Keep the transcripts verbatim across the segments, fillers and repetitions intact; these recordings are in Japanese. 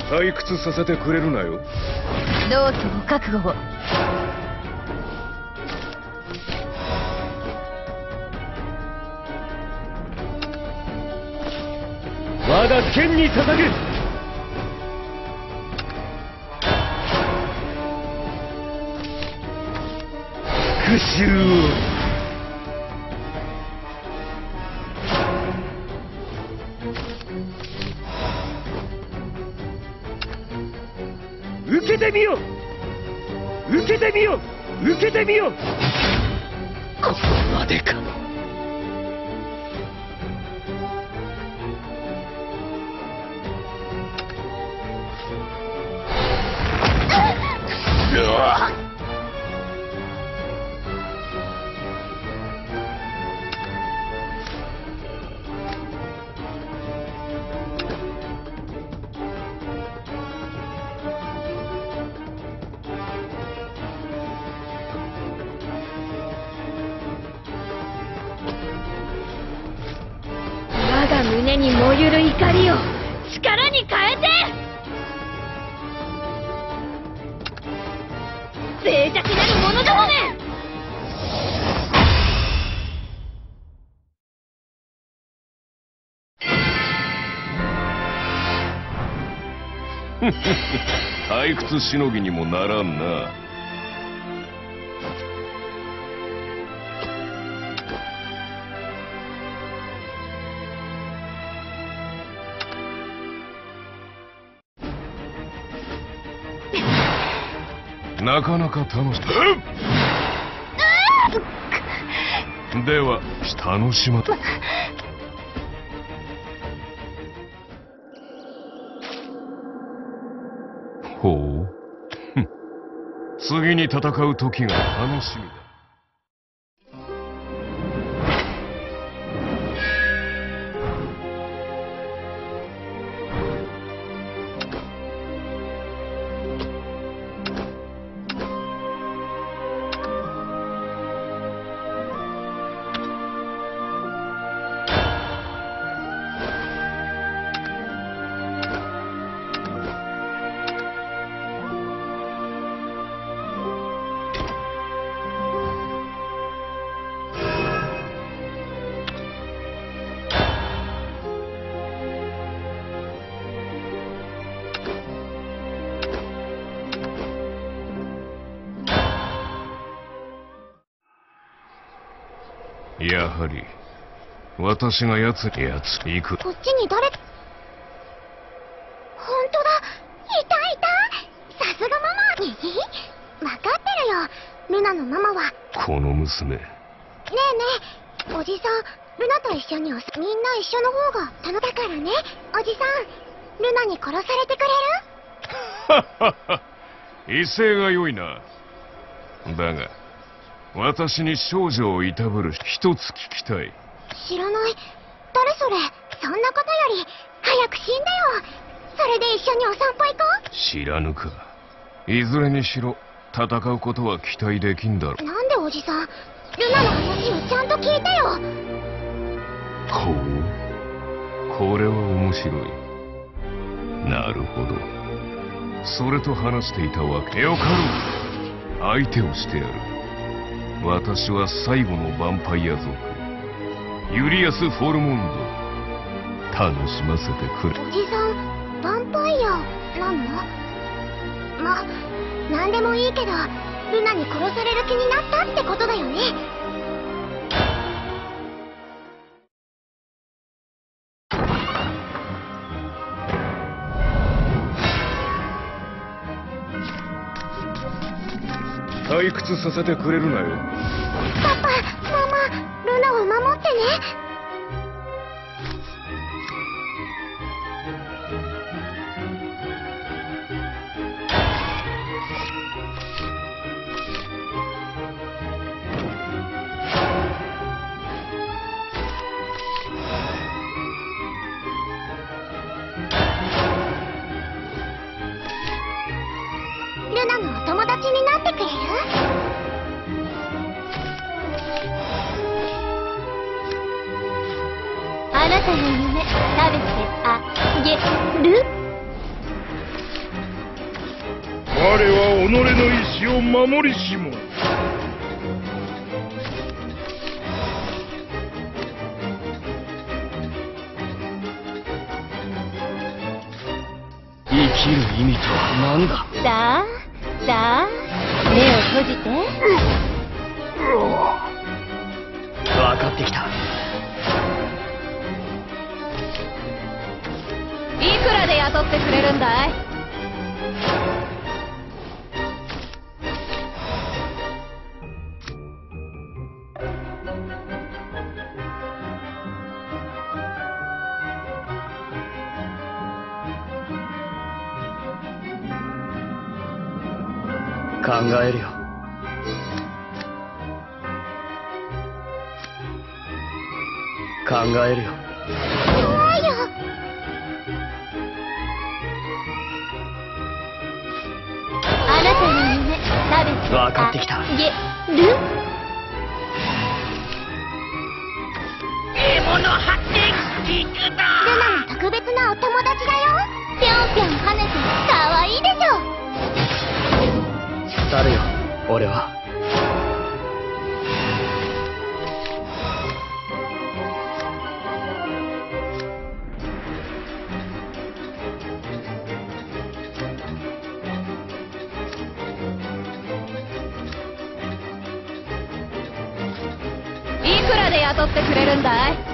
退屈させてくれるなよ。 どうぞご覚悟を。 我が剣に捧げ。復讐を。受けてみよ受けてみよ受けてみよ。ここまでか。うわっ。 我が胸に燃ゆる怒りを力に変えて。脆弱なる者どもめ。 退屈しのぎにもならんな。なかなか楽しい。では楽しま。ほう。次に戦う時が楽しみだ。やはり私が奴にやつ行く。 こっちに誰。本当だ。いたいた。さすがママ。分かってるよ。ルナのママは。 この娘。ねえねえ、おじさん、ルナと一緒におみんな一緒の方が楽だからね。おじさん、ルナに殺されてくれる？ はっはっは。威勢が良いな。だが私に少女をいたぶる一つ聞きたい。 知らない。誰それ？そんなことより早く死んでよ。それで一緒にお散歩行こう。 知らぬか。いずれにしろ戦うことは期待できんだろう。 なんでおじさん、ルナの話をちゃんと聞いてよ。 ほう、これは面白い。なるほど。それと話していたわけ。よかろう。相手をしてやる。私は最後のヴァンパイア族、ユリアス・フォルモンド。楽しませてくれ。 おじさん、ヴァンパイアなの？ま、なんでもいいけど、ルナに殺される気になったってことだよね。 退屈させてくれるなよ。 パパ、ママ、ルナを守ってね。ルナのお友達になってくれる？ あなたの夢食べてあげる。 は己の意志を守りし者。 生きる意味とは何だ。 さあさあ、目を閉じて。 分かってきた。 いくらで雇ってくれるんだい？ 考えるよ。考えるよ。 怖いよ。 あなたの夢、食べて。 分かってきた。 あげる。 ルナの特別なお友達だよ。ぴょんぴょん跳ねてかわいいでしょ。 伝るよ、俺は。 いくらで雇ってくれるんだい？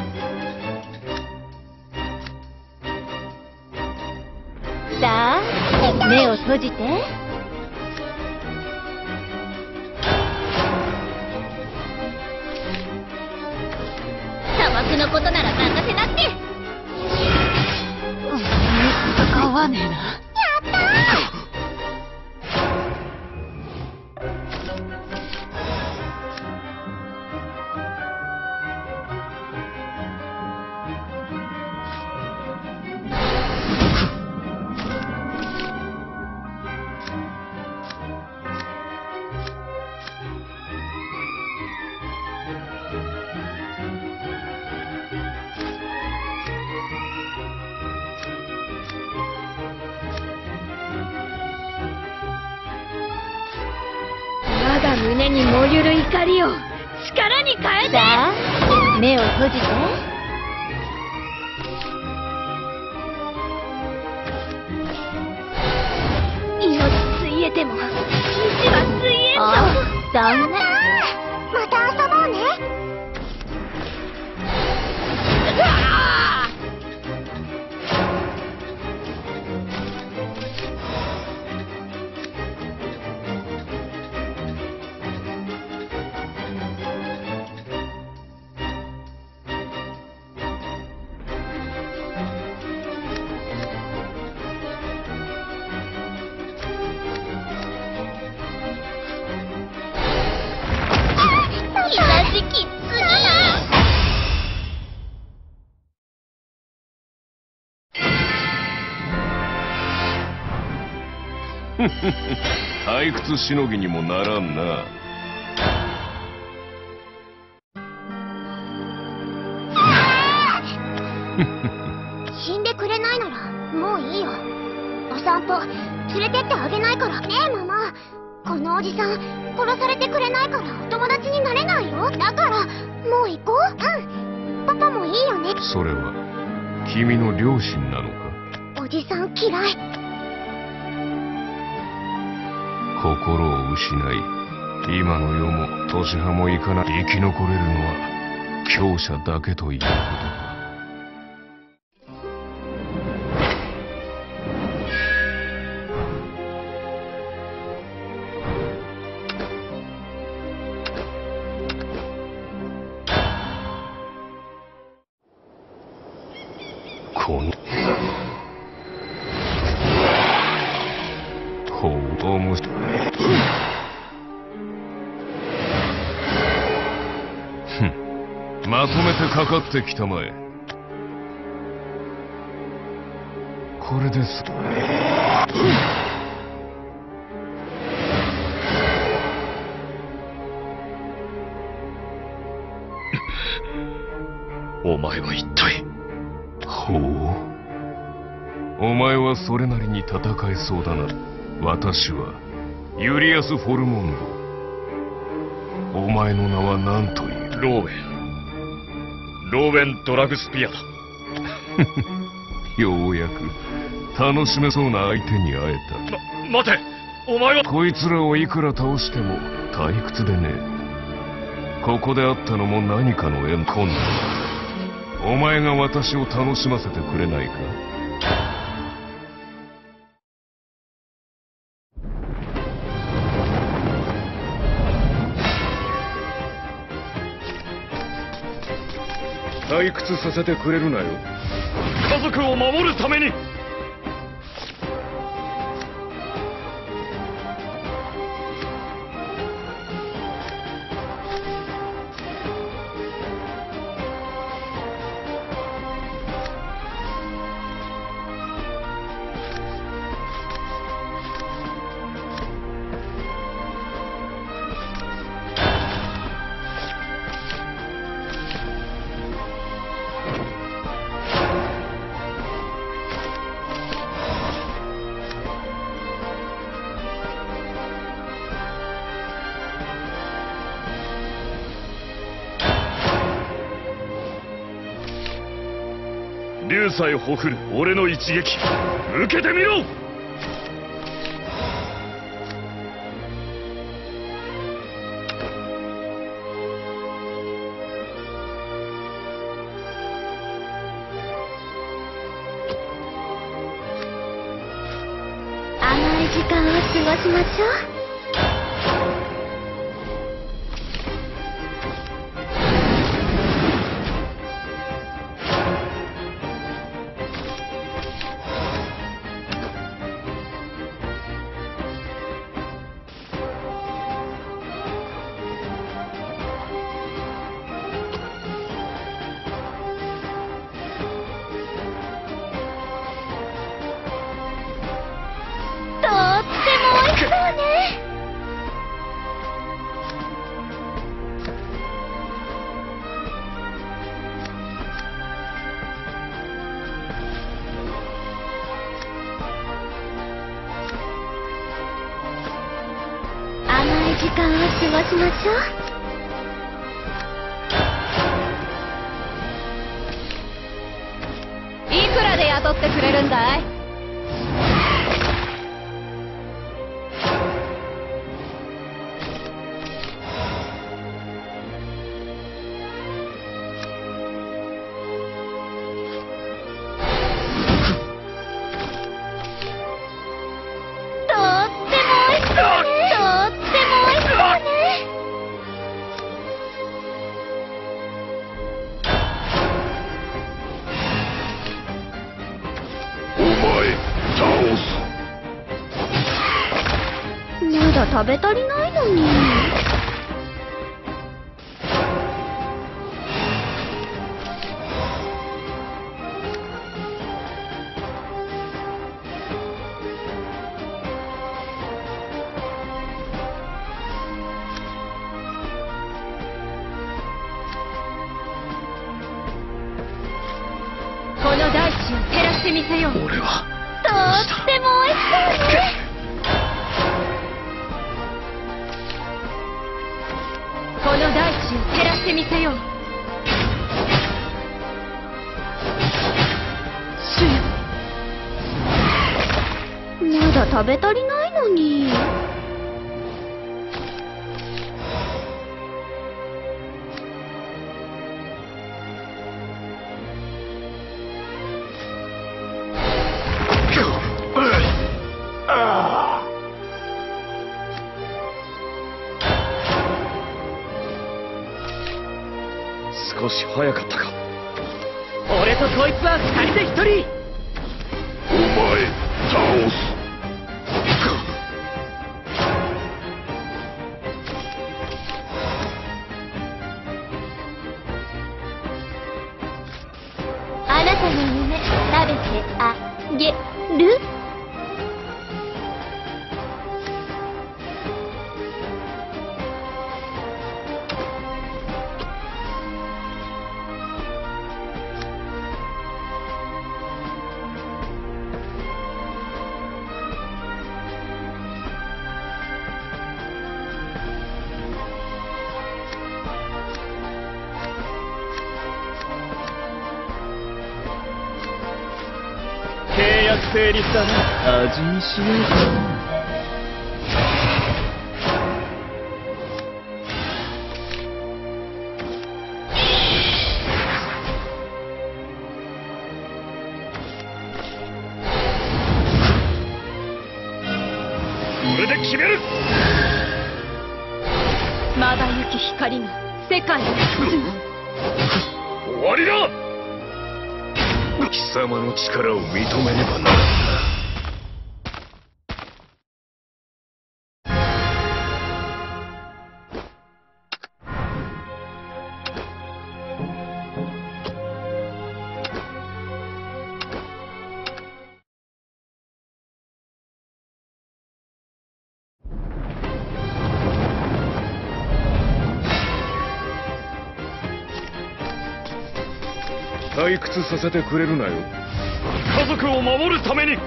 さあ、目を閉じて。砂漠のことなら任せなって。合わねえな。 やったー。 我が胸に燃ゆる怒りを力に変えて。さあ、目を閉じて。命ついえても意地はついえんぞ。ああ、残念。 また遊ぼうね。 うわ同じきつぎ。 退屈しのぎにもならんな。 死んでくれないならもういいよ。お散歩連れてってあげないからねえ。ママ、このおじさん殺されてくれないからお友達になれないよ。だからもう行こう。うん、パパもいいよね。 それは君の両親なのか？ おじさん嫌い。 心を失い、今の世も年派もいかない生き残れるのは強者だけということか。このほうおもしふん、まとめてかかってきたまえ。これです。 お前は一体。 ほう、お前はそれなりに戦えそうだな。 私はユリアス・フォルモンド。お前の名は何という？ ローウェン。ローウェン・ドラグスピアだ。 ようやく楽しめそうな相手に会えま、待て、お前は。 た。こいつらをいくら倒しても退屈でね。ここで会ったのも何かの縁。今度お前が私を楽しませてくれないか？ 退屈させてくれるなよ。家族を守るために。竜さえほふる俺の一撃、受けてみろ。 甘い時間を過ごしましょう。時間を過ごしましょう。いくらで雇ってくれるんだい？まだ食べ足りないのに。この大地を照らしてみせよう。 俺はとっても美味しそうね。この大地を照らしてみせよう。主よ、まだ食べ足りないのに。 少し早かったか。 俺とこいつは二人で一人。 お前倒す。 あなたの夢食べてあげる？ 約成立だな。味見しようかな。 これで決める。 まばゆき光が世界を包む。 終わりだ。 貴様の力を認めねばならん。退屈させてくれるなよ。 家族を守るために。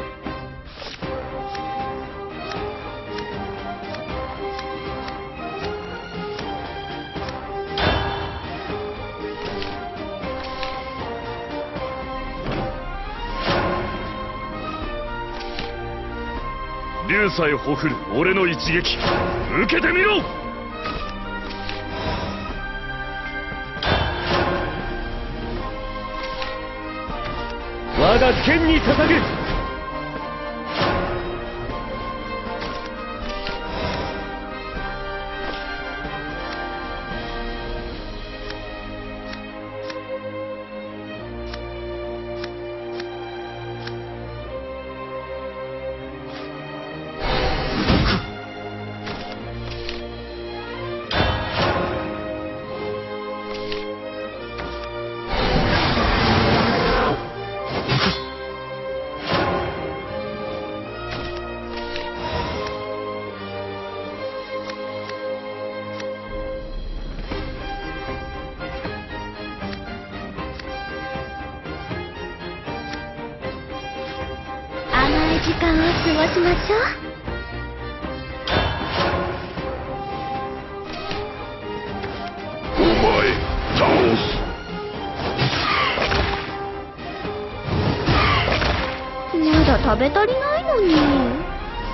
竜さえほふる俺の一撃、受けてみろ。 我が剣に捧ぐ。 時間を過ごしましょう。 お前倒す。 まだ食べ足りないのに。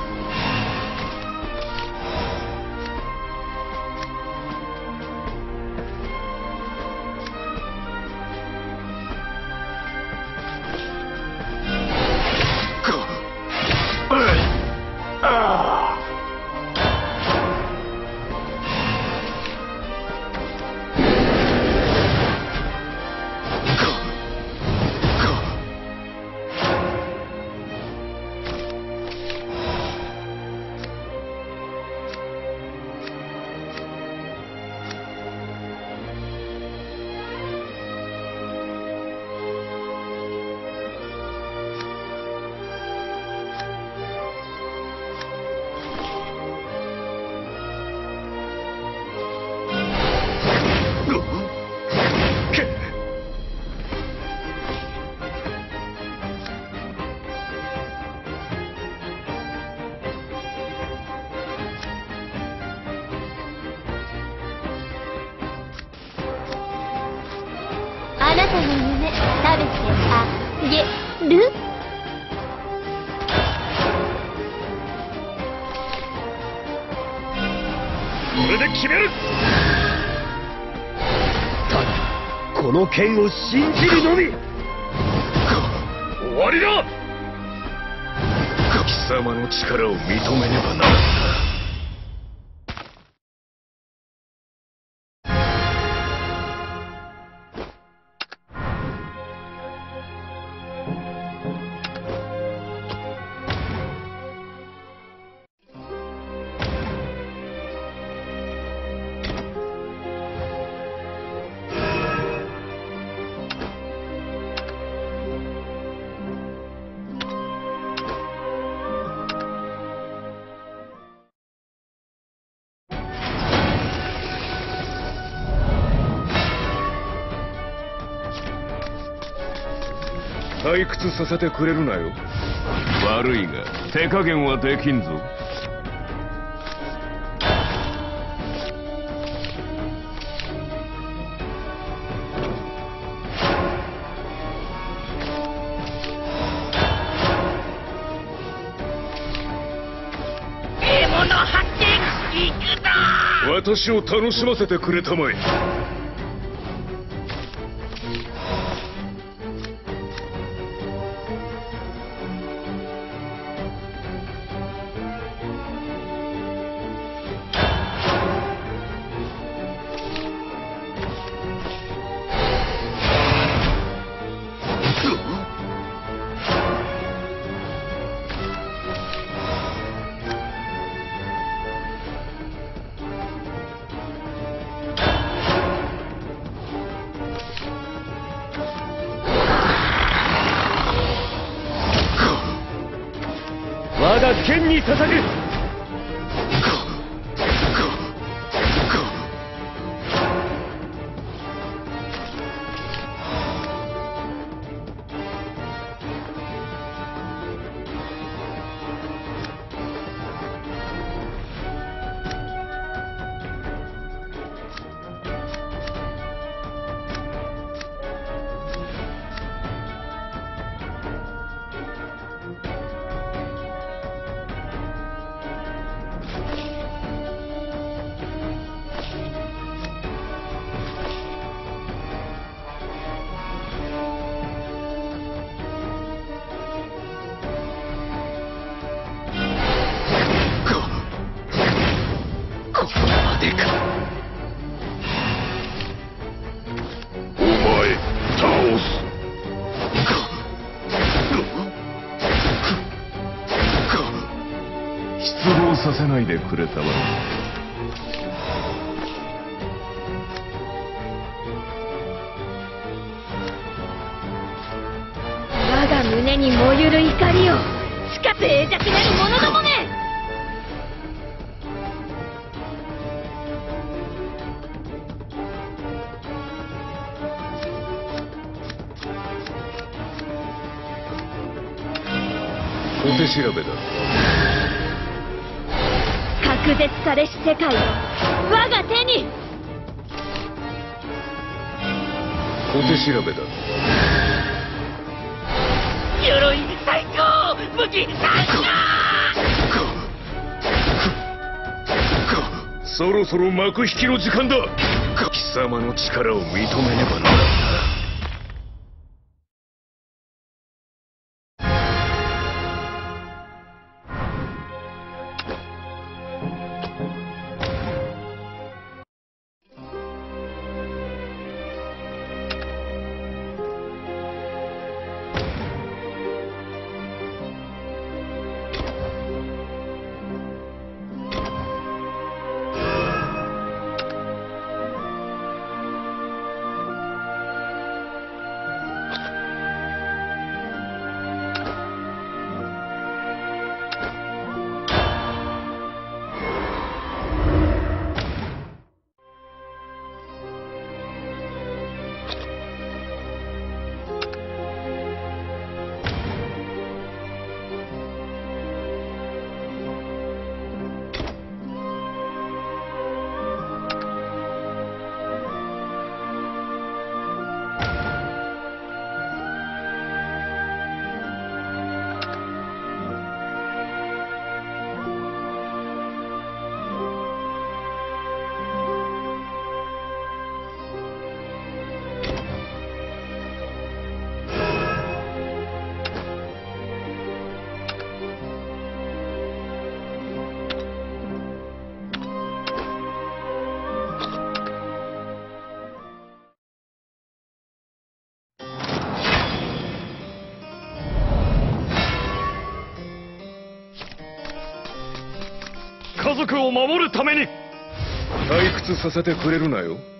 あなたの夢食べてあげる。 これで決める。 ただこの剣を信じるのみ。 終わりだ。 貴様の力を認めねばならん。退屈させてくれるなよ。悪いが手加減はできんぞ。 私を楽しませてくれたまえ。 我が剣に捧ぐ。 失望させないでくれたまえ。 我が胸に燃ゆる怒りをしか脆弱なる者どもめ。 小手調べだ。 隔絶されし世界を我が手に。 小手調べだ。 鎧最高武器最高。 そろそろ幕引きの時間だ。貴様の力を認めねばならんな。 家族を守るために。 退屈させてくれるなよ。